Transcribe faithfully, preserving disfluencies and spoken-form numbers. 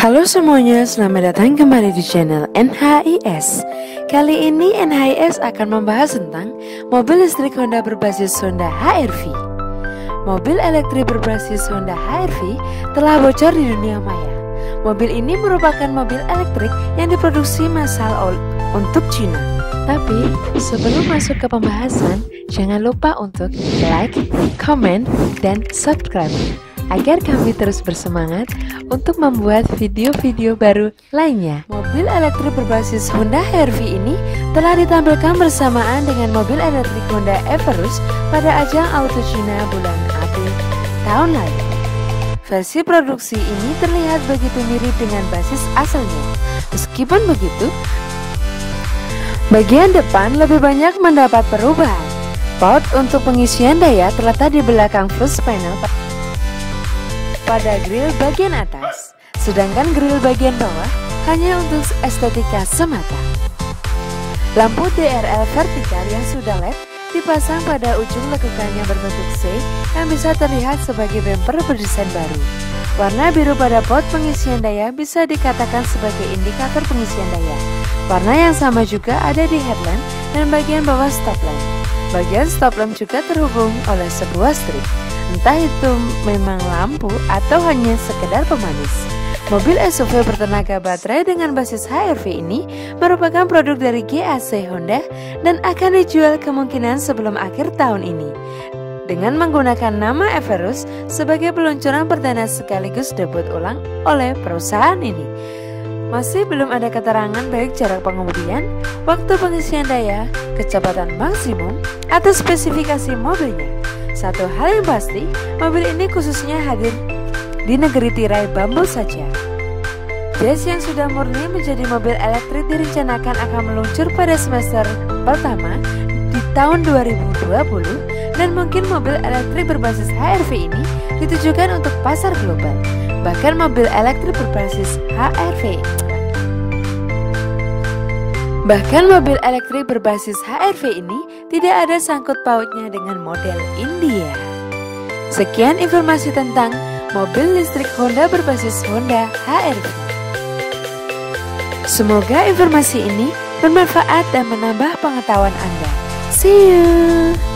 Halo semuanya, selamat datang kembali di channel N H I S. Kali ini N H I S akan membahas tentang mobil listrik Honda berbasis Honda H R V. Mobil elektrik berbasis Honda H R V telah bocor di dunia maya. Mobil ini merupakan mobil elektrik yang diproduksi massal untuk Cina. Tapi sebelum masuk ke pembahasan, jangan lupa untuk like, comment, dan subscribe agar kami terus bersemangat untuk membuat video-video baru lainnya. Mobil elektrik berbasis Honda H R V ini telah ditampilkan bersamaan dengan mobil elektrik Honda Everest pada ajang Auto Cina bulan April tahun lalu. Versi produksi ini terlihat begitu mirip dengan basis asalnya. Meskipun begitu, bagian depan lebih banyak mendapat perubahan. Port untuk pengisian daya terletak di belakang first panel pada grill bagian atas, sedangkan grill bagian bawah hanya untuk estetika semata. Lampu D R L vertikal yang sudah L E D dipasang pada ujung lekukan yang berbentuk C yang bisa terlihat sebagai bumper berdesain baru. Warna biru pada port pengisian daya bisa dikatakan sebagai indikator pengisian daya. Warna yang sama juga ada di headlamp dan bagian bawah stop lamp. Bagian stop lamp juga terhubung oleh sebuah strip. Entah itu memang lampu atau hanya sekedar pemanis. Mobil S U V bertenaga baterai dengan basis H R V ini merupakan produk dari G A C Honda dan akan dijual kemungkinan sebelum akhir tahun ini dengan menggunakan nama Everest sebagai peluncuran perdana sekaligus debut ulang oleh perusahaan ini. Masih belum ada keterangan baik jarak pengemudian, waktu pengisian daya, kecepatan maksimum, atau spesifikasi mobilnya. Satu hal yang pasti, mobil ini khususnya hadir di negeri tirai bambu saja. Jazz yang sudah murni menjadi mobil elektrik direncanakan akan meluncur pada semester pertama di tahun dua ribu dua puluh dan mungkin mobil elektrik berbasis H R V ini ditujukan untuk pasar global. Bahkan mobil elektrik berbasis H R V Bahkan mobil elektrik berbasis H R V ini tidak ada sangkut pautnya dengan model India. Sekian informasi tentang mobil listrik Honda berbasis Honda H R V. Semoga informasi ini bermanfaat dan menambah pengetahuan Anda. See you!